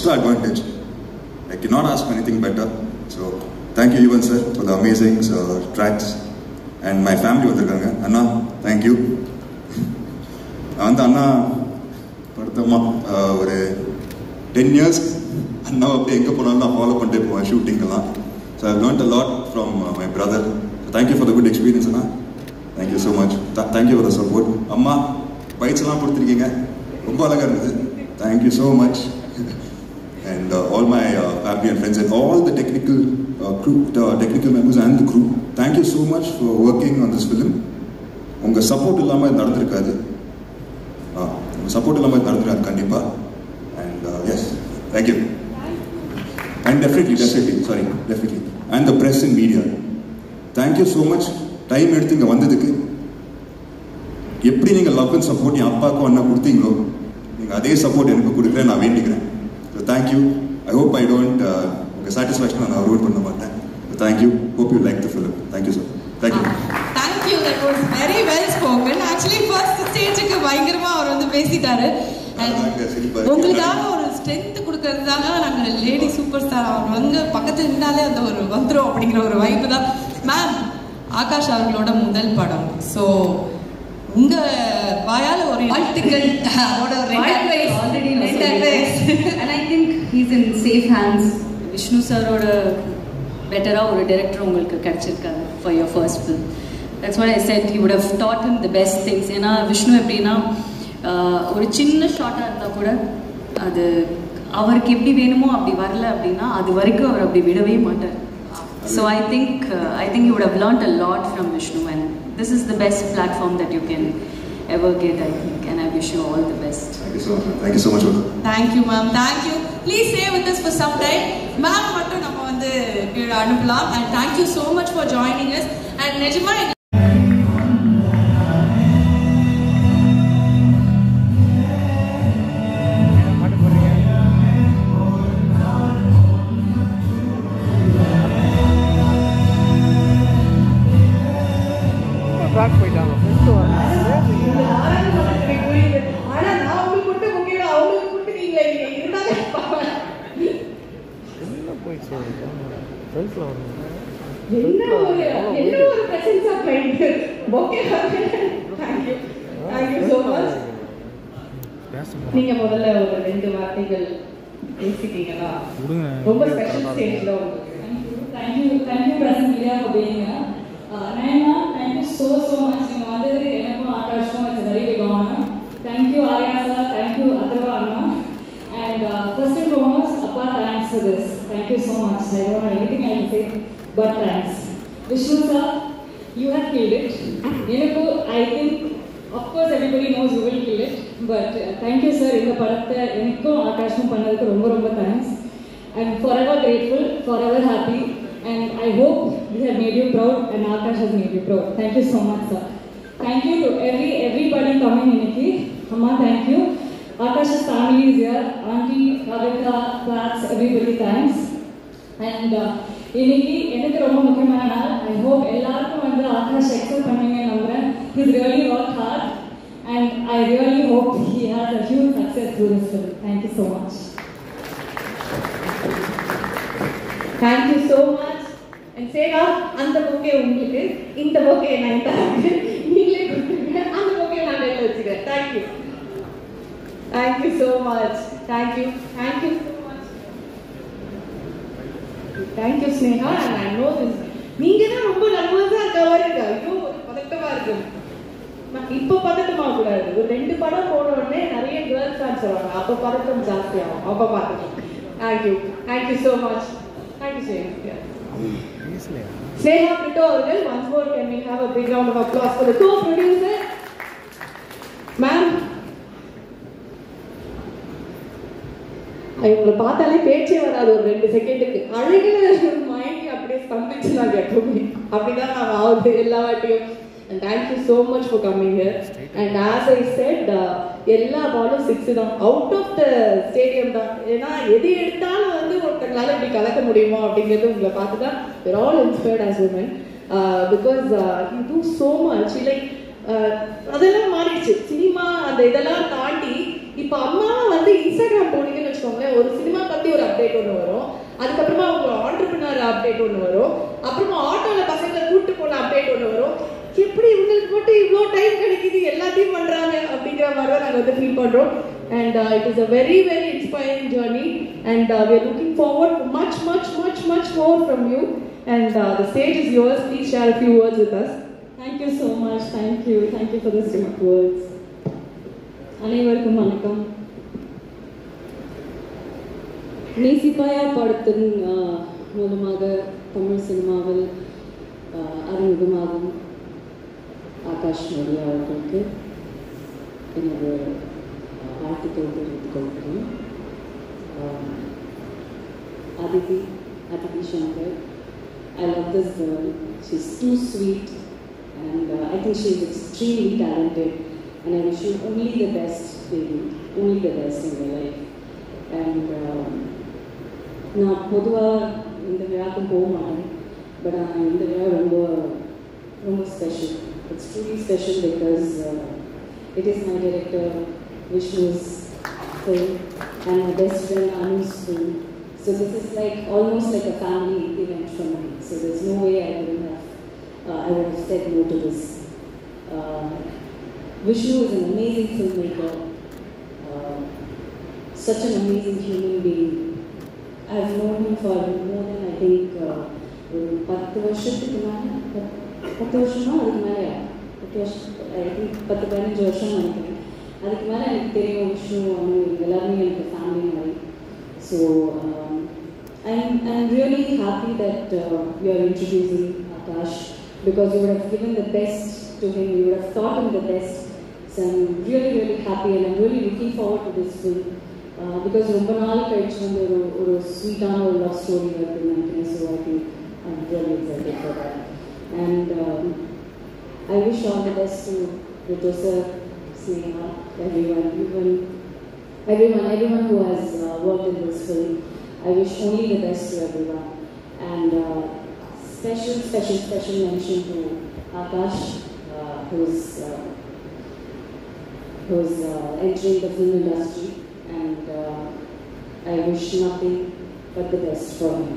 extra advantage. I cannot ask for anything better. So thank you Yuvan sir for the amazing tracks. And my family vandirukanga. Anna, thank you. And Anna படுத்தமா ஒரு 10 years அண்ணா அப்படியே எங்கே போனாலும் நான் follow பண்ணிட்டே போவேன் ஷூட்டிங்கெல்லாம். So I learnt a lot from my brother. Thank you for the good experience அண்ணா. Thank you so much. Thank you for the support. அம்மா பைட்ஸ்லாம் கொடுத்துருக்கீங்க, ரொம்ப அழகாக இருந்தது. Thank you so much. And all my family and friends and all the technical crew, technical members and the crew, thank you so much for working on this film. உங்கள் support இல்லாமல் இது நடந்திருக்காது. சப்போர்ட் இல்லாமல் இது நடந்திருக்காது கண்டிப்பாக. And yes, thank you. And definitely, and the press and media, thank you so much. Time எடுத்து இங்கே வந்ததுக்கு, எப்படி நீங்கள் லவ் அண்ட் சப்போர்ட் என் அப்பாவுக்கும் அண்ணா கொடுத்தீங்களோ நீங்கள் அதே சப்போர்ட் எனக்கு கொடுக்குறேன் நான் வேண்டிக்கிறேன். So thank you. I hope I don't உங்கள் சாட்டிஸ்ஃபேக்ஷன் நான் ரூட் பண்ண மாட்டேன். Thank you. Hope you like the film. Thank you sir. Thank you. Thank you. That was very well spoken. Actually first ஸ்டேஜுக்கு பயங்கரமாக அவர் வந்து பேசிட்டாரு. உங்களுக்காக ஒரு ஸ்ட்ரென்த் கொடுக்கறதுக்காக நாங்கள் லேடி சூப்பர் ஸ்டார் அவர் வந்து பக்கத்தில் இருந்தாலே அந்த ஒரு வந்துடும் அப்படிங்கிற ஒரு வைப்பு தான். மேம், ஆகாஷ் அவர்களோட முதல் படம். ஸோ உங்கள் வாயால் ஒரு வாழ்த்துக்கள். அவரோட already and I think he's in safe hands. Vishnu சாரோட பெட்டராக ஒரு டைரக்டர் உங்களுக்கு கிடச்சிருக்காரு for your first film. That's what I said he would have taught him the best things. ஏன்னா விஷ்ணு எப்படின்னா ஒரு சின்ன ஷார்ட்டாக இருந்தால் கூட அது அவருக்கு எப்படி வேணுமோ அப்படி வரல அப்படின்னா அது வரைக்கும் அவர் அப்படி விடவே மாட்டார். So I think you would have learnt a lot from Vishnu and this is the best platform that you can ever get, I think. And I wish you all the best. Thank you so much. Thank you ma'am. Thank you. Please stay with us for some time. Ma'am மட்டும் நம்ம வந்து அனுப்பலாம். And thank you so much for joining us. And நிஜமா நீங்க முதல்ல ஒரு 2 வார்த்தைகள் பேசிட்டீங்களா? ரொம்ப ஸ்பெஷல் ஸ்டேஜ்ல thank you present media for being here. Nayana, thank you so much. நீங்க வந்தது எனக்கும் ஆகாஷுக்கும் it's very big honour. Thank you Arya sir, thank you Atharva அண்ணா. And first and foremost, Appa, thanks for this. Thank you so much. I don't know anything I can say, but thanks. Vishnu sir, you have killed it. Enakku, I think, of course, everybody knows you will kill it, but thank you sir. In the padatha, enakku Akashum pannadukku romba thanks. I'm forever grateful, forever happy, and I hope we have made you proud, and Akash has made you proud. Thank you so much, sir. Thank you to everybody coming iniki. Amma, thank you. Akash's family is here. Auntie, Kavita, Plats, everybody, thanks. And இன்னைக்கு எனக்கு ரொம்ப முக்கியமான நாள். I hope எல்லாருக்கும் வந்து Akash accept பண்ணுவீங்க நம்புறேன். He's really worked hard and I really hope he has a huge success through this film. Thank you so much. Thank you so much. And Sega, அந்த bouquet உங்களுக்கு, இந்த bouquet நான் தரேன். நீங்களே கொடுத்துருங்க. அந்த bouquet நான் எடுத்து வச்சுக்கிறேன். Thank you. Thank you so much. Thank you. Thank you so much. Thank you Sneha. And I know this. நீங்க தான் ரொம்ப நர்வஸா இருக்க மாதிரி இருக்கு. ஐயோ பதட்டமா இருக்கு. இப்போ பதட்டமா கூடாது. ஒரு 2 படம் போன உடனே நிறைய கேர்ள்ஸ் ஃபேன்ஸ் வருவாங்க. அப்ப பதட்டம் ஜாஸ்தி ஆகும். அப்ப பாத்துக்கலாம். Thank you. Thank you so much. Thank you Sneha. Sneha Pritto அவர்கள், once more can we have a big round of applause for the co-producer. Ma'am, இவங்களை பார்த்தாலே பேச்சே வராது ஒரு 2 செகண்டுக்கு. அழகுல மைண்ட் அப்படியே ஸ்தம்பிச்சு நான் கேட்போமே. அப்படிதான் நான் ஆகுது எல்லா வாட்டியும். And thank you so much for coming here. And as I said, எல்லா பாலும் 6 தான். அவுட் ஆஃப் த ஸ்டேடியம் தான். ஏன்னா எது எடுத்தாலும் வந்து ஒருத்தங்களால இப்படி கலக்க முடியுமா அப்படிங்கிறது உங்களை பார்த்து தான் we're all inspired as women. Because he do so much. Like அதெல்லாம் மாறிடுச்சு. சினிமா அந்த இதெல்லாம் தாண்டி இப்போ அம்மா வந்து இன்ஸ்டாகிராம் போனீங்கன்னு வச்சுக்கோங்களேன், ஒரு சினிமா பற்றி ஒரு அப்டேட் ஒன்று வரும், அதுக்கப்புறமா அவங்க ஆண்டர்பிரினர் அப்டேட் ஒன்று வரும், அப்புறமா ஆட்டோவில் பசங்களை கூட்டு போன அப்டேட் ஒன்று வரும். எப்படி இவங்களுக்கு மட்டும் இவ்வளோ டைம் கிடைக்குது எல்லாத்தையும் பண்ணுறாங்க அப்படிங்கிற மாதிரி தான் நாங்கள் வந்து ஃபீல் பண்ணுறோம். And it is a very, very inspiring journey, and we are looking forward to much more from you. And the stage is yours. Please share a few words with us. Thank you so much. Thank you for the sweet words. அனைவருக்கும் வணக்கம். நேசிப்பாயா படத்தின் மூலமாக தமிழ் சினிமாவில் அறிமுகமாகும் ஆகாஷ் மோடி அவர்களுக்கு எனது வாழ்த்துக்கள் தெரிவித்துக் கொள்கிறேன். Aditi Shankar, I love this girl. She's too sweet, and I think she's extremely talented, and I wish you only the best, baby, only the best in your life. And நான் பொதுவாக இந்த விழாக்கும் போக மாட்டேன், பட் இந்த விழா ரொம்ப special. It's truly special because it is my director Vishnu's film and my best friend Anu's film. So this is like almost like a family event for me. So there's no way I would have said no to this. Vishnu is an amazing filmmaker, such an amazing human being. I've known him for more than I think 10 வருஷத்துக்கு மேலே, 10 வருஷமா அதுக்கு மேலே, 10 வருஷம், I think 10-15 வருஷம் நினைக்கிறேன். அதுக்கு மேலே எனக்கு தெரியும் விஷ்ணு அனு எல்லாருமே எனக்கு ஃபேமிலி மாதிரி. So I'm really happy that you are introducing Akash, because you would have given the best to him, you would have taught him the best. So I'm really happy, and I'm really looking forward to this film because ரொம்ப நாள் கழிச்சு வந்து ஒரு ஸ்வீட்டான ஒரு love story இருக்குன்னு நினைக்கிறேன். So I think I'm really excited for that. And I wish all the best to Rito sir, Sneha, everyone who has worked in this film. I wish only the best to everyone. And special mention to Akash, who's entering the film industry, and I wish nothing but the best for him.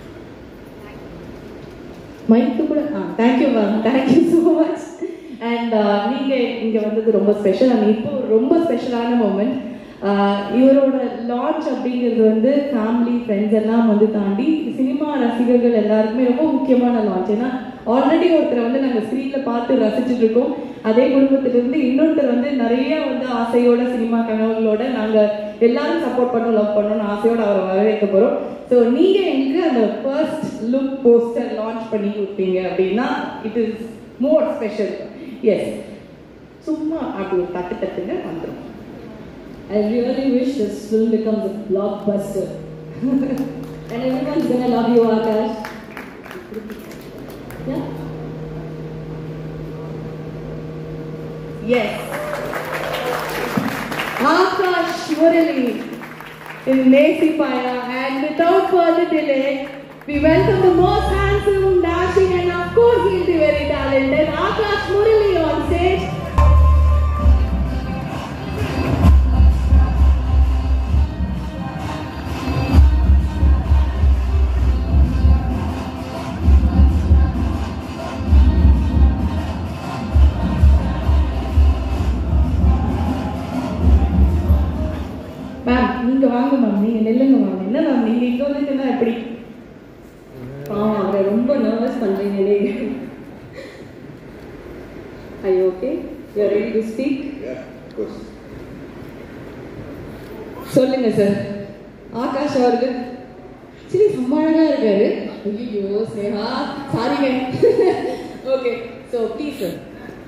மைக்கு கூட thank you ma'am, thank you so much. And நீங்கள் இங்கே வந்தது ரொம்ப special. And இப்போ ரொம்ப ஸ்பெஷலான moment. இவரோட லான்ச் அப்படிங்கிறது வந்து ஃபேமிலி ஃப்ரெண்ட்ஸ் எல்லாம் வந்து தாண்டி சினிமா ரசிகர்கள் எல்லாருக்குமே ரொம்ப முக்கியமான லான்ச். ஏன்னா ஆல்ரெடி ஒருத்தரை வந்து நாங்கள் ஸ்க்ரீனில் பார்த்து ரசிச்சுட்டு இருக்கோம். அதே குடும்பத்திலிருந்து இன்னொருத்தர் வந்து நிறைய வந்து ஆசையோட சினிமா கனவுகளோட நாங்கள் எல்லாரும் சப்போர்ட் பண்ணோம், லவ் பண்ணோம்னு ஆசையோடு அவரை வரவேற்க போகிறோம். ஸோ நீங்கள் எங்களுக்கு அந்த ஃபர்ஸ்ட் லுக் போஸ்டர் லான்ச் பண்ணி கொடுப்பீங்க அப்படின்னா it is more special. Yes, சும்மா அப்படி ஒரு தட்டுங்க வந்துடும். I really wish this film becomes a blockbuster. And everyone's gonna love you, Akash. Yeah? Yes. Akash Murali in Nesipaya. And without further delay, we welcome the most handsome, dashing, and of course he'll be very talented, Akash Murali on stage. Ma'am நீங்க வாங்க ma'am, நீங்க நெல்லுங்க ma'am. என்ன ma'am நீங்க இங்க வந்துட்டுன்னா எப்படி? அவரை ரொம்ப nervous பண்றீங்க நீங்க. Are you okay? You are ready to speak? Yeah, of course. சொல்லுங்க சார். ஆகாஷ் அவர்கள் சரி ரொம்ப அழகா இருக்காரு. ஐயோ ஸ்னேகா சாரிங்க. Okay, so please sir.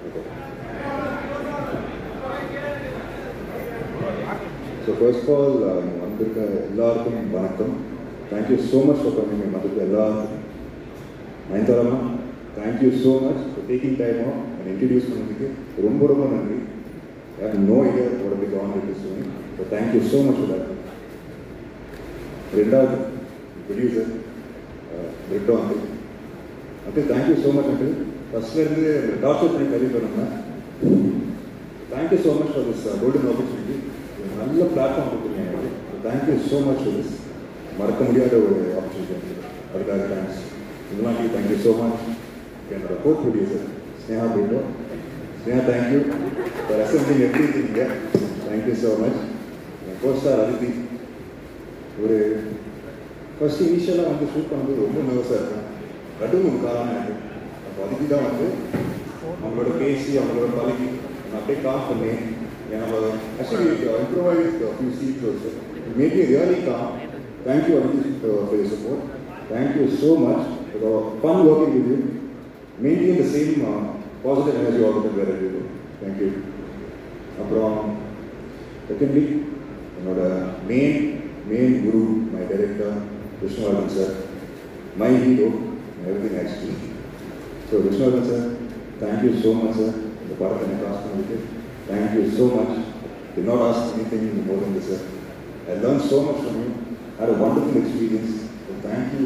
So first of all, வந்திருக்க எல்லாருக்கும் வணக்கம். Thank you so much for coming. வந்திருக்க எல்லாருக்கும் Nayanthara, thank you so much for taking time out and introduce பண்ணதுக்கு ரொம்ப நன்றி. I have no idea what a big honor it is to me, but thank you so much for that. ரெண்டாவது producer ரெட்டோ uncle, thank you so much uncle. ஃபர்ஸ்ட்லேருந்து doctor பண்ணி கல்வி பண்ணோம்னா thank you so much for this golden opportunity. நல்ல platform கொடுத்துருக்கீங்க. Thank you so much for this. மறக்க முடியாத ஒரு ஆப்பர்ச்சுனிட்டி. அதுக்காக தேங்க்ஸ். இதெல்லாம் தேங்க்யூ ஸோ மச். என்னோட co producer Sneha Britto. Sneha thank you for assembling everything. Thank you so much. என் கோஸ்டார் அதிதி. ஒரு ஃபர்ஸ்ட் இனிஷியலாக வந்து ஷூட் பண்ணும்போது ரொம்ப நர்வஸாக இருக்கேன். நடுவு ஒரு காலம் எனக்கு. அப்போ அதுக்கு தான் வந்து அவங்களோட பேசி அவங்களோட பழகி நான் அப்படியே கால் பண்ணி நம்ம actually improvise few scenes also made me really calm. Thank you Aditi for your support. Thank you so much for fun working with you. Mainly இந்த சேம் பாசிட்டிவ் எனர்ஜி ஒர்க் வேறு இருக்குது. தேங்க்யூ. அப்புறம் செகண்ட்லி என்னோட main guru, my director, Vishnuvardhan sir, my hero, everything actually. So Vishnuvardhan sir, thank you so much sir. The part of the thank you so much. Did not ask anything more than this sir. I learned so much from you. Had a wonderful experience. So thank you.